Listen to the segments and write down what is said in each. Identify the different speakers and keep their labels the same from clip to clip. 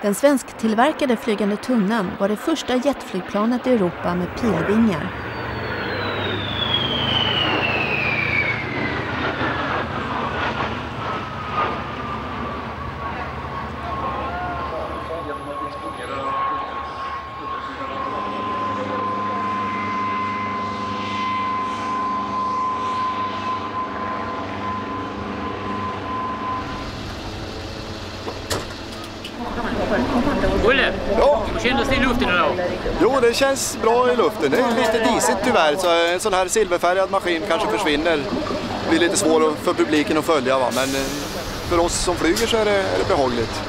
Speaker 1: Den svensktillverkade flygande tunnan var det första jetflygplanet i Europa med pilvingar.
Speaker 2: Olle, hur kändes det i luften idag?
Speaker 3: Jo, det känns bra i luften. Det är lite disigt tyvärr, så en sån här silverfärgad maskin kanske försvinner. Det blir lite svårt för publiken att följa, va? Men för oss som flyger så är det behagligt.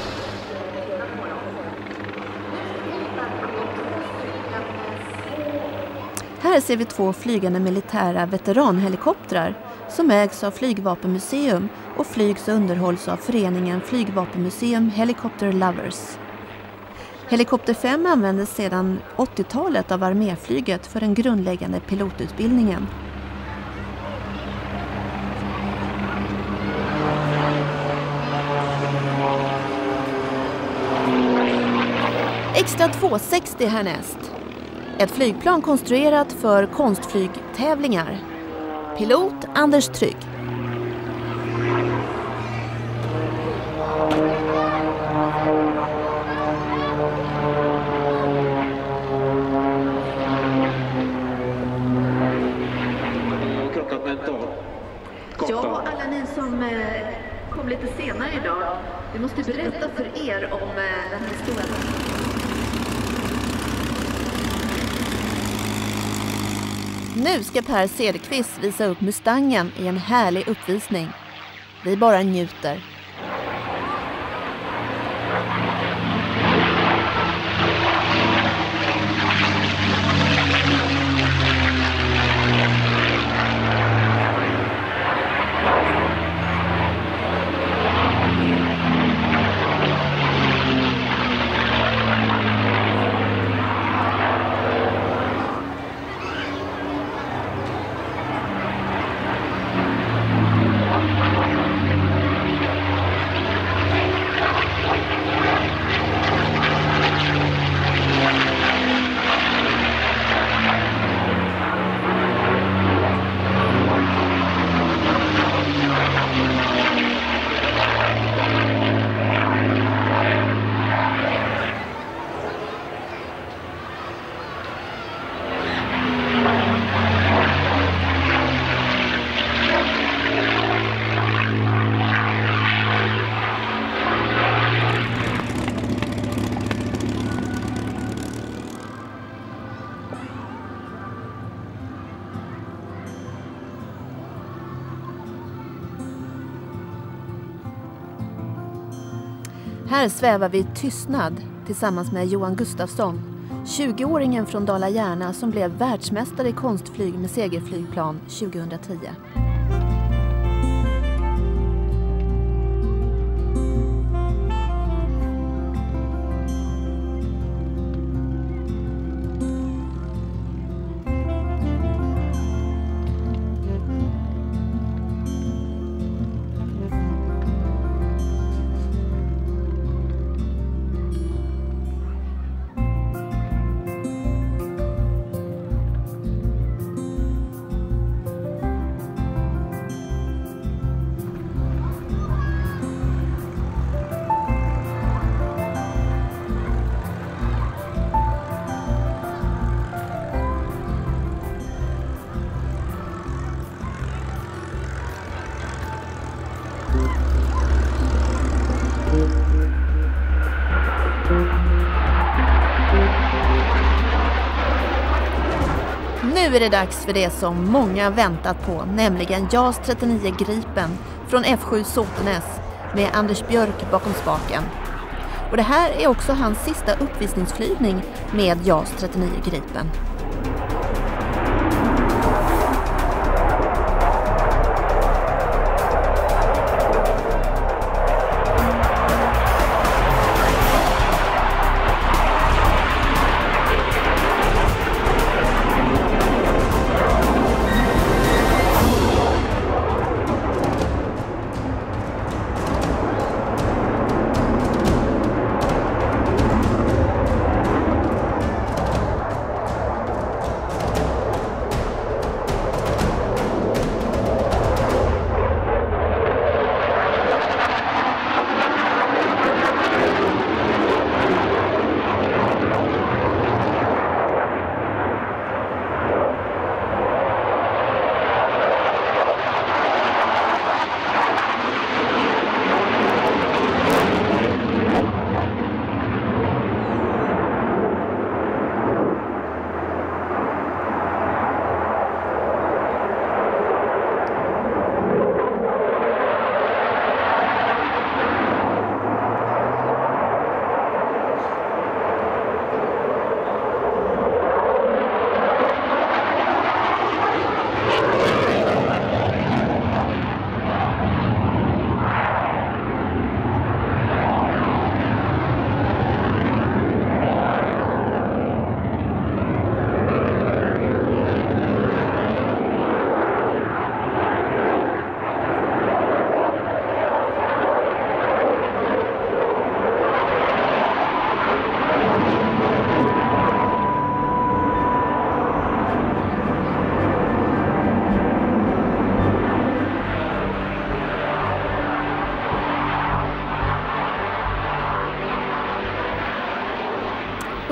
Speaker 1: Här ser vi 2 flygande militära veteranhelikoptrar som ägs av Flygvapenmuseum och flygs och underhålls av föreningen Flygvapenmuseum Helicopter Lovers. Helikopter 5 användes sedan 80-talet av arméflyget för den grundläggande pilotutbildningen. Extra 260 härnäst. Ett flygplan konstruerat för konstflygtävlingar. Pilot Anders Trygg.
Speaker 4: Ja, alla ni som kom lite senare idag, vi måste berätta för er om den här stora...
Speaker 1: Nu ska Per Cederqvist visa upp Mustangen i en härlig uppvisning. Vi bara njuter. Här svävar vi i tystnad tillsammans med Johan Gustafsson, 20-åringen från Dala-Järna som blev världsmästare i konstflyg med segerflygplan 2010. Nu är det dags för det som många väntat på, nämligen JAS 39 Gripen från F7 Såtenäs med Anders Björk bakom spaken. Och det här är också hans sista uppvisningsflygning med JAS 39 Gripen.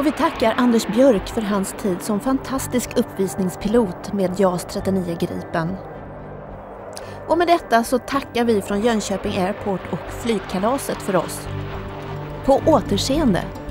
Speaker 1: Och vi tackar Anders Björk för hans tid som fantastisk uppvisningspilot med JAS 39 Gripen. Och med detta så tackar vi från Jönköping Airport och flygkalaset för oss. På återseende!